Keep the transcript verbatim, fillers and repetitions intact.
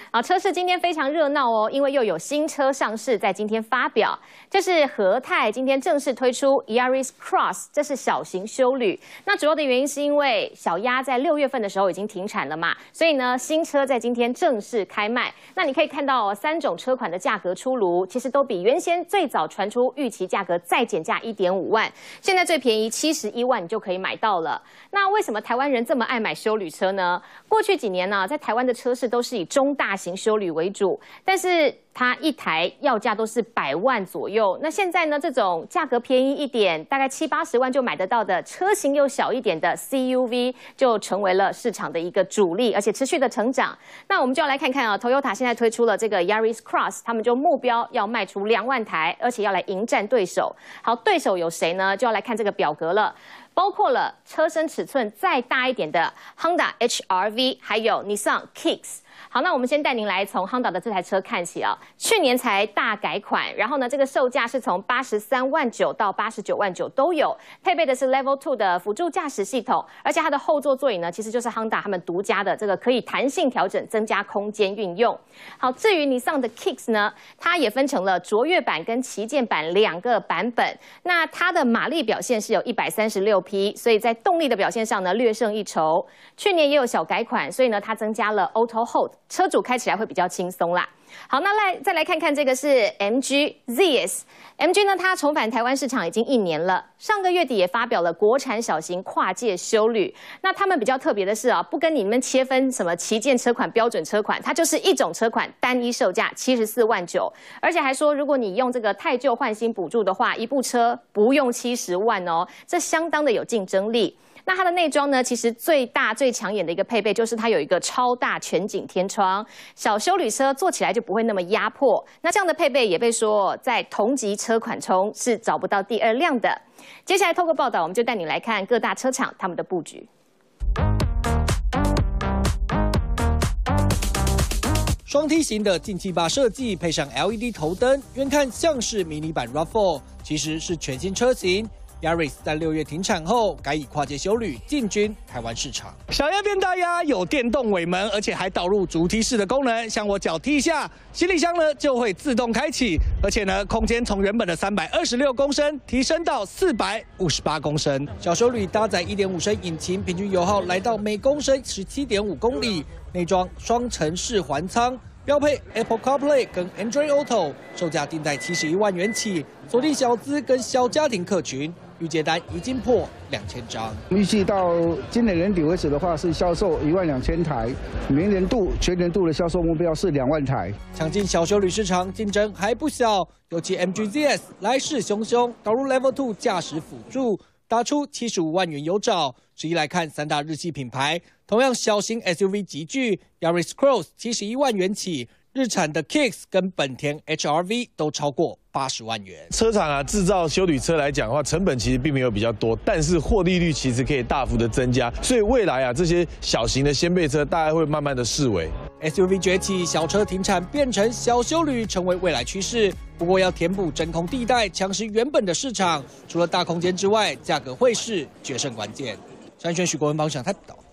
好，车市今天非常热闹哦，因为又有新车上市，在今天发表。这是和泰今天正式推出 Yaris Cross， 这是小型休旅。那主要的原因是因为小鸭在六月份的时候已经停产了嘛，所以呢，新车在今天正式开卖。那你可以看到哦，三种车款的价格出炉，其实都比原先最早传出预期价格再减价一点五万，现在最便宜七十一万你就可以买到了。那为什么台湾人这么爱买休旅车呢？过去几年呢、啊，在台湾的车市都是以中大型休旅为主，但是它一台要价都是百万左右。那现在呢，这种价格便宜一点，大概七八十万就买得到的车型又小一点的 C U V， 就成为了市场的一个主力，而且持续的成长。那我们就要来看看啊 ，Toyota 现在推出了这个 Yaris Cross， 他们就目标要卖出两万台，而且要来迎战对手。好，对手有谁呢？就要来看这个表格了。包括了车身尺寸再大一点的 Honda H R V， 还有 Nissan Kicks。好，那我们先带您来从 Honda 的这台车看起啊，去年才大改款，然后呢，这个售价是从八十三万九到八十九万九都有，配备的是 Level 二的辅助驾驶系统，而且它的后座座椅呢，其实就是 Honda 他们独家的这个可以弹性调整，增加空间运用。好，至于Nissan的 Kicks 呢，它也分成了卓越版跟旗舰版两个版本，那它的马力表现是有一百三十六匹，所以在动力的表现上呢略胜一筹。去年也有小改款，所以呢它增加了 Auto Hold， 车主开起来会比较轻松啦。好，那来再来看看这个是 M G Z S。M G 呢，它重返台湾市场已经一年了，上个月底也发表了国产小型跨界休旅。那他们比较特别的是啊，不跟你们切分什么旗舰车款、标准车款，它就是一种车款，单一售价七十四万九，而且还说，如果你用这个汰旧换新补助的话，一部车不用七十万哦，这相当的有竞争力。那它的内装呢，其实最大最抢眼的一个配备就是它有一个超大全景天窗，小休旅车坐起来就不会那么压迫。那这样的配备也被说在同级车款中是找不到第二辆的。接下来透过报道，我们就带你来看各大车厂他们的布局。 双梯形的进气坝设计配上 L E D 头灯，远看像是迷你版 R A V 四， 其实是全新车型。Yaris 在六月停产后，改以跨界休旅进军台湾市场。 小鸭变大鸭，有电动尾门，而且还导入主梯式的功能，像我脚踢一下，行李箱呢就会自动开启，而且呢，空间从原本的三百二十六公升提升到四百五十八公升。 小休旅搭载 一点五升引擎，平均油耗来到每公升 十七点五公里，内装双层式环舱。标配 Apple CarPlay 跟 Android Auto， 售价定在七十一万元起，锁定小资跟小家庭客群。预接单已经破两千张， 预计到今年年底为止的话，是销售一万两千台，明年度全年度的销售目标是两万台。 抢进小休旅市场竞争还不小，尤其 M G Z S 来势汹汹，导入 Level 二驾驶辅助，打出七十五万元有找。直一来看，三大日系品牌同样小型 S U V 级距 ，Yaris Cross 七十一万元起。日产的 Kicks 跟本田 H R V 都超过八十万元。 车厂啊，制造休旅车来讲的话，成本其实并没有比较多，但是获利率其实可以大幅的增加。所以未来啊，这些小型的掀背车大概会慢慢的式微。 S U V 崛起，小车停产变成小休旅，成为未来趋势。不过要填补真空地带，抢食原本的市场，除了大空间之外，价格会是决胜关键。三选许国文帮想台报道。